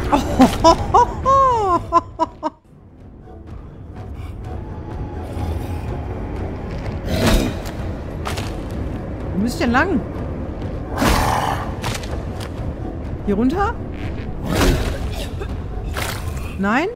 Wo muss ich denn lang? Hier runter? Nein?